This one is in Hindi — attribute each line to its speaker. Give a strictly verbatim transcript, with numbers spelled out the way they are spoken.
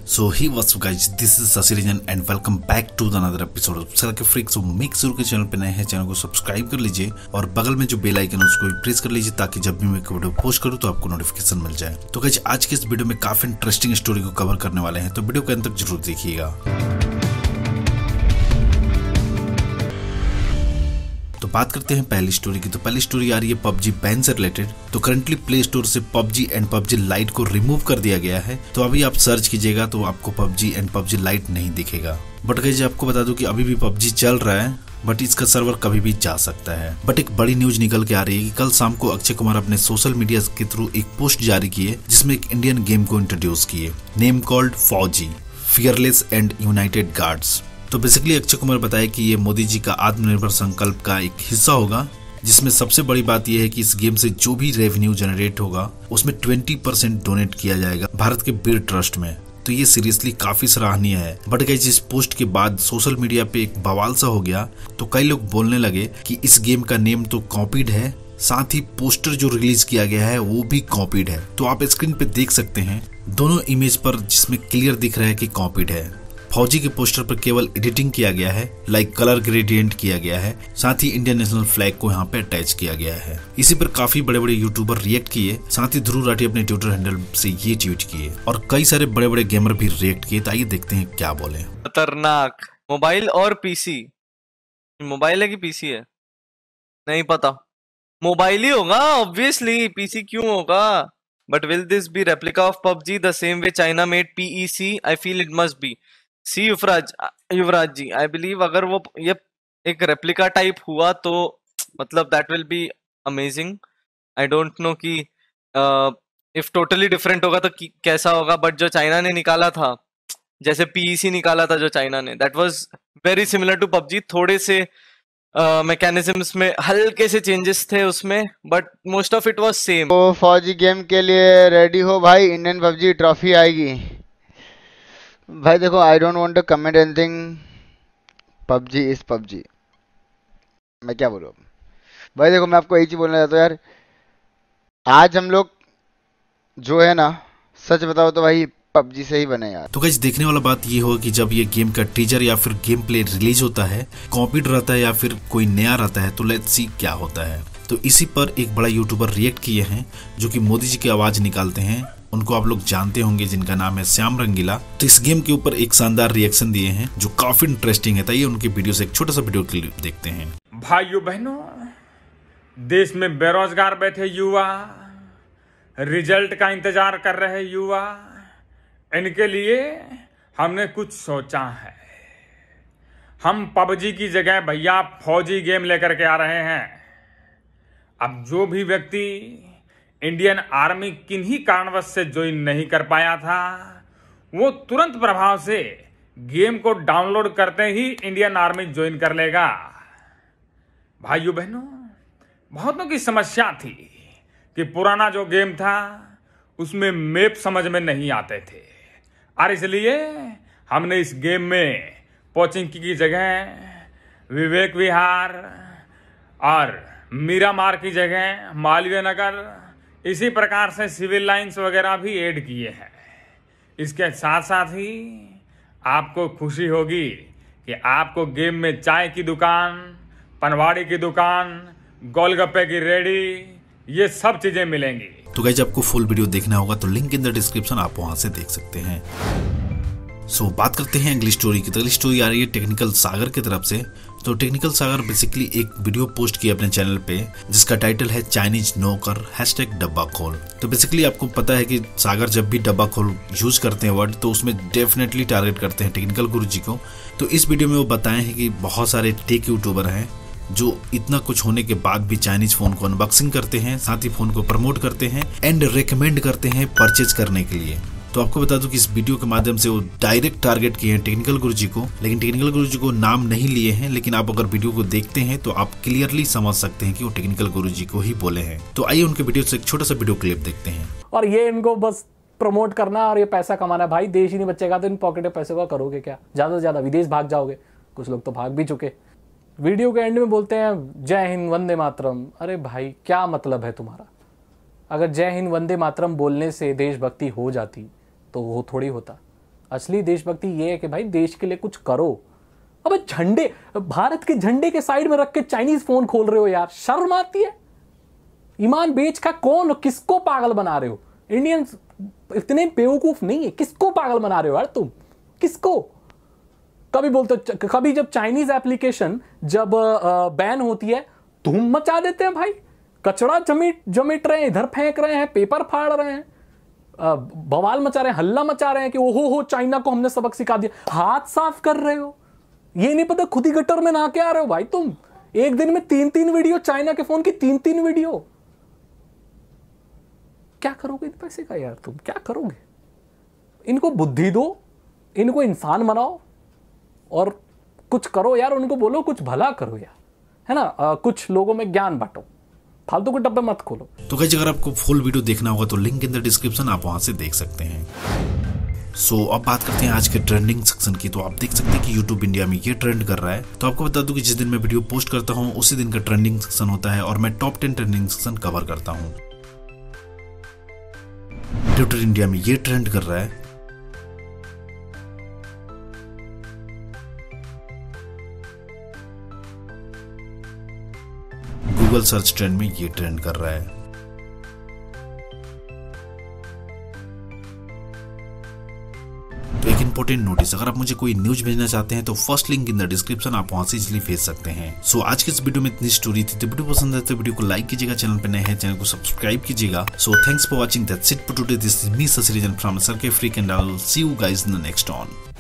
Speaker 1: So hey what's up guys, this is Sasirijan and welcome back to the another episode of Circuit Freak। So make sure के चैनल पे नए हैं, चैनल को सब्सक्राइब कर लीजिए और बगल में जो बेल आइकन है उसको भी प्रेस कर लीजिए ताकि जब भी मैं वीडियो पोस्ट करूं तो आपको नोटिफिकेशन मिल जाए। तो गाइस आज के इस वीडियो में काफी इंटरेस्टिंग स्टोरी को कवर करने वाले हैं, तो वीडियो के अंत तक जरूर देखिएगा। तो बात करते हैं पहली स्टोरी की। तो पहली स्टोरी आ रही है पबजी बैन से रिलेटेड। तो करंटली प्ले स्टोर से पबजी एंड पबजी लाइट को रिमूव कर दिया गया है। तो अभी आप सर्च कीजिएगा तो आपको पबजी एंड पबजी लाइट नहीं दिखेगा। बट गाइस आपको बता दूं कि अभी भी पबजी चल रहा है, बट इसका सर्वर कभी भी जा सकता है। बट एक बड़ी न्यूज निकल के आ रही है कि कल शाम को अक्षय कुमार अपने सोशल मीडिया के थ्रू एक पोस्ट जारी किए जिसमें एक इंडियन गेम को इंट्रोड्यूस किए, name called Fauji, fearless and united guards. तो बेसिकली अक्षय कुमार बताया कि ये मोदी जी का आत्मनिर्भर संकल्प का एक हिस्सा होगा, जिसमें सबसे बड़ी बात यह है कि इस गेम से जो भी रेवेन्यू जनरेट होगा उसमें बीस परसेंट डोनेट किया जाएगा भारत के बीर ट्रस्ट में। तो ये सीरियसली काफी सराहनीय है। बट गाइस इस पोस्ट के बाद सोशल मीडिया पे एक बवाल सा हो गया। तो कई लोग बोलने लगे कि इस गेम का नेम तो कॉपीड है, साथ ही पोस्टर जो रिलीज किया गया है वो भी कॉपीड है। तो आप स्क्रीन पे देख सकते हैं दोनों इमेज पर, जिसमें क्लियर दिख रहा है कि कॉपीड है। फौजी के पोस्टर पर केवल एडिटिंग किया गया है, लाइक कलर ग्रेडियंट किया गया है, साथ ही इंडियन नेशनल फ्लैग को यहाँ पे अटैच किया गया है। इसी पर काफी बड़े बड़े यूट्यूबर रिएक्ट किए, साथ ही ध्रुव राठी अपने ट्विटर हैंडल से ये ट्वीट किए और कई सारे बड़े बड़े गेमर भी रिएक्ट किए। तो आइए देखते हैं क्या बोले।
Speaker 2: खतरनाक। मोबाइल और पीसी, मोबाइल है कि पीसी है नहीं पता, मोबाइल ही होगा ऑब्वियसली, पीसी क्यों होगा। But will this be replica of PUBG the same way China made PEC? I feel it must be. सी युवराज युवराज जी, आई बिलीव अगर वो ये एक रेप्लिका टाइप हुआ तो मतलब that will be amazing. I don't know कि इफ टोटली डिफरेंट होगा तो कैसा होगा। बट जो चाइना ने निकाला था, जैसे पीईसी निकाला था जो चाइना ने, that was very similar to PUBG. थोड़े से मैकेनिज्म्स uh, में हल्के से चेंजेस थे उसमें, but most of it was same.
Speaker 3: तो फौजी गेम के लिए रेडी हो भाई, इंडियन पबजी ट्रॉफी आएगी भाई। देखो, I don't want to comment anything, PUBG is PUBG, मैं क्या बोलूँ भाई। देखो मैं आपको एक चीज बोलना चाहता हूँ यार, आज हम लोग जो है ना, सच बताओ तो भाई पबजी से ही बने यार।
Speaker 1: तो गाइस देखने वाला बात ये होगा कि जब ये गेम का टीजर या फिर गेम प्ले रिलीज होता है, कॉपीड रहता है या फिर कोई नया रहता है, तो लेट्स सी क्या होता है। तो इसी पर एक बड़ा यूट्यूबर रिएक्ट किए हैं जो कि मोदी जी की आवाज निकालते हैं। उनको आप लोग जानते होंगे, जिनका नाम है श्याम रंगीला। तो इस गेम के ऊपर एक शानदार रिएक्शन दिए हैं जो काफी इंटरेस्टिंग है। तो ये उनकी वीडियो से एक छोटा सा वीडियो क्लिप देखते हैं।
Speaker 4: भाइयों बहनों, देश में बेरोजगार बैठे युवा, रिजल्ट का इंतजार कर रहे युवा, इनके लिए हमने कुछ सोचा है। हम पबजी की जगह भैया फौजी गेम लेकर के आ रहे हैं। अब जो भी व्यक्ति इंडियन आर्मी किन्हीं कारणवश से ज्वाइन नहीं कर पाया था, वो तुरंत प्रभाव से गेम को डाउनलोड करते ही इंडियन आर्मी ज्वाइन कर लेगा। भाइयों बहनों, बहुतों की समस्या थी कि पुराना जो गेम था उसमें मैप समझ में नहीं आते थे, और इसलिए हमने इस गेम में पोचिंकी की जगह विवेक विहार और मीरामार की जगह मालवीय नगर, इसी प्रकार से सिविल लाइंस वगैरह भी ऐड किए हैं। इसके साथ साथ ही आपको खुशी होगी कि आपको गेम में चाय की दुकान, पनवाड़ी की दुकान, गोलगप्पे की रेडी, ये सब चीजें मिलेंगी।
Speaker 1: तो गाइस आपको फुल वीडियो देखना होगा तो लिंक इन द डिस्क्रिप्शन, आप वहां से देख सकते हैं। सो so, बात करते हैं अगली स्टोरी की। तो अगली स्टोरी आ रही है टेक्निकल सागर की तरफ से। तो टेक्निकल सागर बेसिकली एक वीडियो पोस्ट किया अपने चैनल पे जिसका टाइटल है चाइनीज नौकर हैशटैग डब्बा खोल। तो बेसिकली आपको पता है कि सागर जब भी डब्बा खोल यूज करते हैं वर्ड, तो उसमें डेफिनेटली टारगेट करते हैं टेक्निकल गुरु जी को। तो इस वीडियो में वो बताए हैं कि बहुत सारे टेक यूट्यूबर हैं जो इतना कुछ होने के बाद भी चाइनीज फोन को अनबॉक्सिंग करते हैं, साथ ही फोन को प्रमोट करते हैं एंड रेकमेंड करते हैं परचेज करने के लिए। तो आपको बता दूं कि इस वीडियो के माध्यम से वो डायरेक्ट टारगेट किए हैं टेक्निकल गुरुजी को, लेकिन टेक्निकल गुरुजी को नाम नहीं लिए हैं। लेकिन आप अगर वीडियो को देखते हैं तो आप क्लियरली समझ सकते हैं कि वो टेक्निकल गुरुजी को ही बोले हैं। तो आइए उनके वीडियो से एक छोटा सा वीडियो क्लिप देखते हैं।
Speaker 5: और ये इनको बस प्रमोट करना और ये पैसा कमाना। भाई देश ही नहीं बचेगा तो इन पॉकेट में पैसे का करोगे क्या? ज्यादा से ज्यादा विदेश भाग जाओगे। कुछ लोग तो भाग भी चुके। वीडियो के एंड में बोलते हैं जय हिंद वंदे मातरम। अरे भाई क्या मतलब है तुम्हारा? अगर जय हिंद वंदे मातरम बोलने से देशभक्ति हो जाती तो वो थोड़ी होता। असली देशभक्ति ये है कि भाई देश के लिए कुछ करो। अबे झंडे, भारत के झंडे के साइड में रख के चाइनीज फोन खोल रहे हो यार, शर्म आती है? ईमान बेच का कौन, किसको पागल बना रहे हो? इंडियंस इतने बेवकूफ नहीं है, किसको पागल बना रहे हो यार तुम? किसको? कभी बोलते, कभी जब चाइनीज एप्लीकेशन जब बैन होती है धूम मचा देते हैं भाई, कचरा जमीट जमीट रहे हैं, इधर फेंक रहे हैं, पेपर फाड़ रहे हैं, बवाल मचा रहे हैं, हल्ला मचा रहे हैं कि ओहो हो चाइना को हमने सबक सिखा दिया। हाथ साफ कर रहे हो, ये नहीं पता खुद ही गटर में नहा के आ रहे हो भाई तुम। एक दिन में तीन तीन वीडियो, चाइना के फोन की तीन तीन वीडियो। क्या करोगे इन पैसे का यार तुम, क्या करोगे? इनको बुद्धि दो, इनको इंसान बनाओ और कुछ करो यार, उनको बोलो कुछ भला करो यार, है ना? आ, कुछ लोगों में ज्ञान बांटो, फालतू के डब्बे मत खोलो।
Speaker 1: तो गाइस अगर आपको फुल वीडियो देखना होगा तो लिंक इन द डिस्क्रिप्शन, आप वहां से देख सकते हैं। सो so, अब बात करते हैं आज के ट्रेंडिंग सेक्शन की। तो आप देख सकते हैं कि यूट्यूब इंडिया में ये ट्रेंड कर रहा है। तो आपको बता दूं कि जिस दिन मैं वीडियो पोस्ट करता हूं उसी दिन का ट्रेंडिंग सेक्शन होता है और मैं top ten trending section cover करता हूं। ट्विटर इंडिया में ये ट्रेंड कर रहा है। गूगल सर्च ट्रेंड में ये ट्रेंड कर रहा है। तो एक इंपॉर्टेंट नोटिस, अगर आप मुझे कोई न्यूज भेजना चाहते हैं तो first link in the description, आप वहां से इजीली भेज सकते हैं। सो so, आज के इस वीडियो में इतनी स्टोरी थी। तो वीडियो पसंद है तो वीडियो को लाइक कीजिएगा, चैनल पे नए हैं चैनल को सब्सक्राइब कीजिएगा। So thanks for watching, that's it for today. This is me ससरीजन from Circuit Freak and I will see you guys in the next on.